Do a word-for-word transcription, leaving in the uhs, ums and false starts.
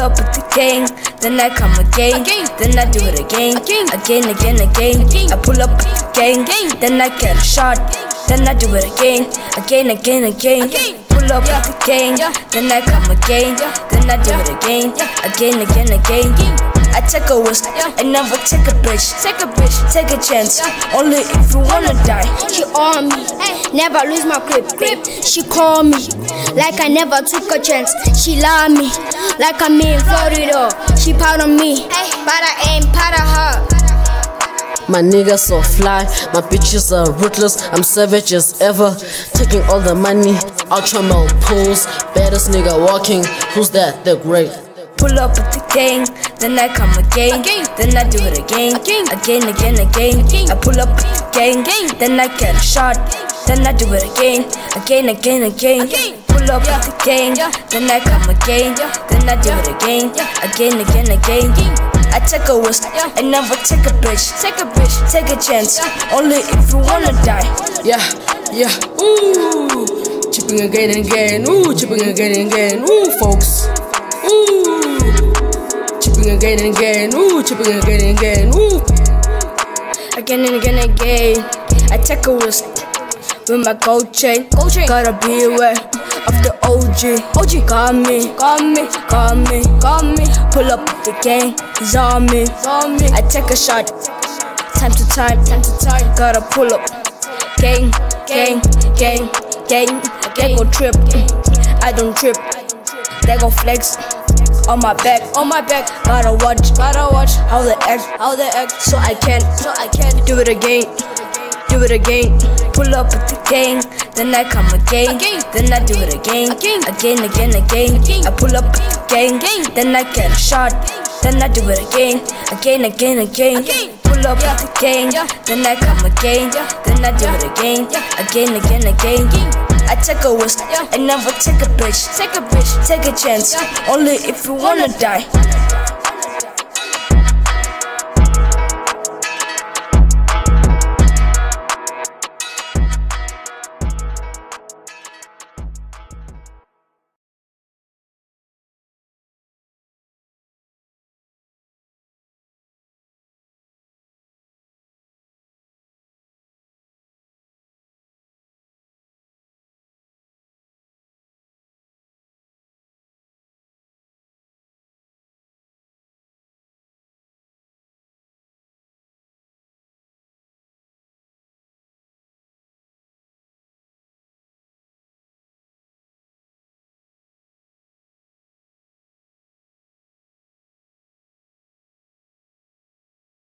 up with the gang, then I come again, then I do it again, again, again, again. I pull up with the gang, then I get a shot, then I do it again, again, again, again. Pull up with the gang, then I come again, then I do it again, again, again, again. I take a risk, I never take a bitch, take a bitch, take a chance, only if you wanna die. She on me, never lose my grip, grip. She call me, like I never took a chance. She love me, like I'm in Florida. She proud of me, but I ain't proud of her. My niggas so fly, my bitches are ruthless. I'm savage as ever, taking all the money. Ultra male pools, baddest nigga walking. Who's that? The great. Pull up with the gang, then I come again, then I do it again, again, again, again. I pull up with the gang, then I get a shot, then I do it again, again, again, again. Pull up with the gang, then I come again, then I do it again, again, again, again. I take a risk, I never take a bitch, take a bitch, take a chance, only if you wanna die. Yeah, yeah, ooh, chipping again and again, ooh, chipping again and again, ooh, folks. Ooh, chipping again and again, ooh, chipping again and again, ooh. Again and again and again, I take a risk with my gold chain. Gold chain. Gotta be aware of the O G. O G. Got me, got me, got me, got me. Pull up with the gang, he's on me, on me. I take a shot, time to time, time to time. Gotta pull up, gang, gang, gang, gang. They go trip, I don't trip. They go flex on my back, on my back. Gotta watch, gotta watch how they act, how they act. So I can, so I can do it again, do it again. Pull up with the gang, then I come again, then I do it again, again, again, again. I pull up with the gang, then I get a shot, then I do it again, again, again, again. Pull up with the gang, then I come again, then I do it again, again, again, again. I take a risk, I never take a bitch, take a bitch, take a chance, only if you wanna die.